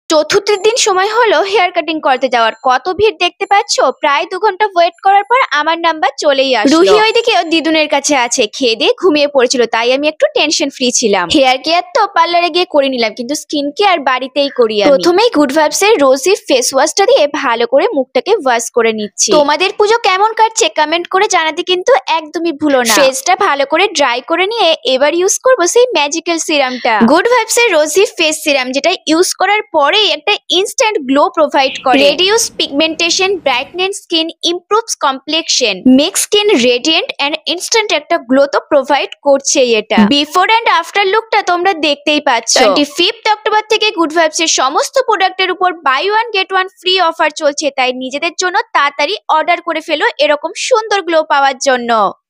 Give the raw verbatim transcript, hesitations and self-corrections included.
চতুর্থের দিন সময় হলো হেয়ার কাটিং করতে যাওয়ার। কত ভিড় দেখতে পাচ্ছো, প্রায় দু ঘন্টা ওয়েট করার পর আমার নাম্বার চলেই আসলো। রুহি ওইদিকে দিদুনের কাছে আছে, খেয়ে দিয়ে ঘুমিয়ে পড়েছিল, তাই আমি একটু টেনশন ফ্রি ছিলাম। হেয়ার কেয়ার তো পার্লারে গিয়ে করে নিলাম, কিন্তু স্কিন কেয়ার বাড়িতেই করি আমি। প্রথমেই গুড ভাইবস এর রোজি ফেস ওয়াশটা দিয়ে ভালো করে মুখটাকে ওয়াশ করে নিচ্ছি। তোমাদের পুজো কেমন কাটছে কমেন্ট করে জানাতে কিন্তু একদমই ভুলো না। ফেসটা ভালো করে ড্রাই করে নিয়ে এবার ইউজ করবো সেই ম্যাজিক্যাল সিরামটা, গুড ভাইবস এর রোজি ফেস সিরাম, যেটা ইউজ করার পরে একটা ইনস্ট্যান্ট গ্লো প্রোভাইড করে। Reduce pigmentation, brightness skin, improves complexion, makes skin radiant and instant একটা গ্লো তো প্রোভাইড করছে এটা। বিফোর এন্ড আফটার লুকটা তোমরা দেখতেই পাচ্ছ। টোয়েন্টি ফিফথ অক্টোবর থেকে গুড ভাইবস এর সমস্ত প্রোডাক্টের উপর buy one get one free offer চলছে, তাই নিজেদের জন্য তাড়াতাড়ি অর্ডার করে ফেলো এরকম সুন্দর গ্লো পাওয়ার জন্য।